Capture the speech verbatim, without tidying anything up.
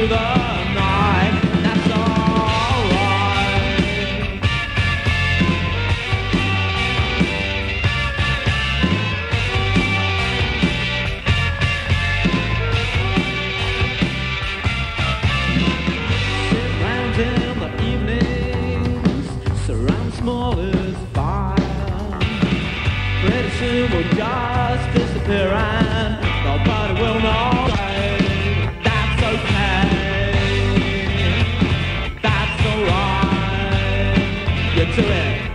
through the night, and that's alright. Sit round in the evenings, surround small as fire. Pretty soon we'll just disappear and nobody will know. That's okay, that's alright. You do it.